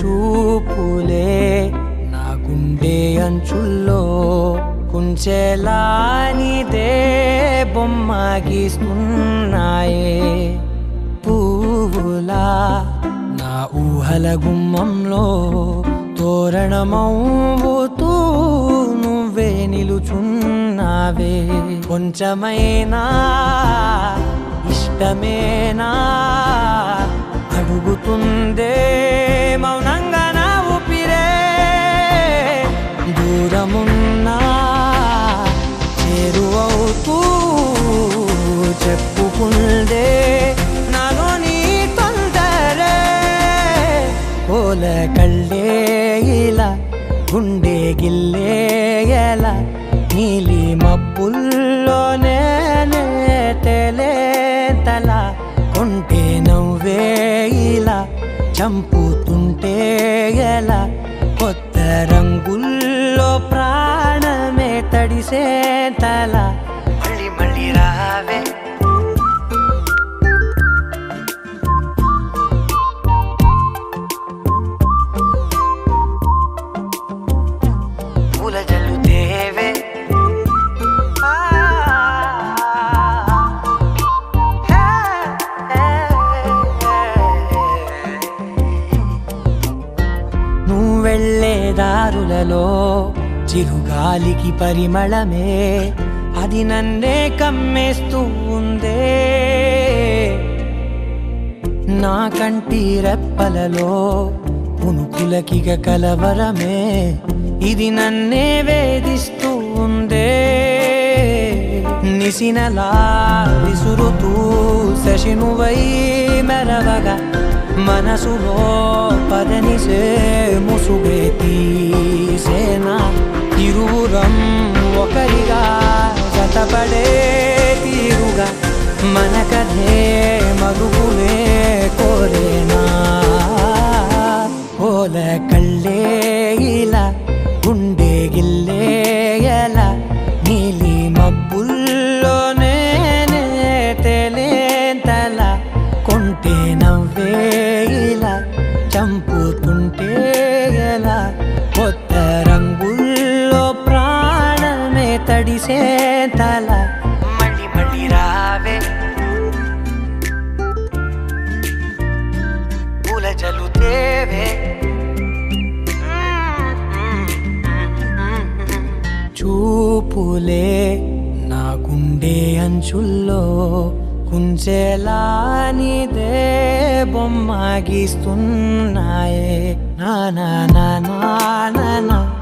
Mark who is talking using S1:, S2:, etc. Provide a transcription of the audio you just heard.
S1: చూపులే నా గుండె అంచుల్లో కుంచెలా నీదే బొమ్మ గీస్తున్నాయే పువ్వులా నా ఊహల గుమ్మంలో తోరణమవుతూ నువ్వే నిలుచున్నావే కొంచెమైనా ఇష్టమేనా అడుగుతుందే మౌనంగా నా ఊపిరే దూరమున్నా చేరువవుతూ చెప్పుకుందే నాలో నీ తొందరే ఓల కళ్ళే ఇలా గుండె గిల్లే ఎలా నీలి మబ్బుల్లోనే తేలేంతల కొంటే నవ్వే ఇలా చంపుతుంటే ఎలా కొత్త రంగుల్లో ప్రాణమే తడిసేంతల మళ్ళీ మళ్ళీ రావే పూల జల్లుతేవే నువ్వు వెళ్ళే దారులలో చిరుగాలికి పరిమళమే అది నన్నే కమ్మేస్తూ ఉందే నా కంటి రెప్పలలో పునుకులకిగ కలవరమే ఇది నన్నే వేధిస్తూ ఉందే నిసినలా విసురుతూ శశినువై మెరవగా మనసులో పదనిసే ముసుగే తీసేనా ఇరువురం ఒకరిగా జతపడే తీరుగా మన కథే మరుగునే కోరేనా ఓల కళ్ళే ఇలా గుండె గిల్లే ఎలా నీలి మబ్బుల్లోనే తేలేంతల కొంటే నవ్వే ఇలా చంపుతుంటే ఎలా కొత్త రంగుల్లో ప్రాణమే తడిసేంతల మళ్ళీ మళ్ళీ రావే పూల జల్లుతేవే చూపులే నా గుండె అంచుల్లో కుంచెలా నీదే బొమ్మ గీస్తున్నాయే నా నా నా నా నా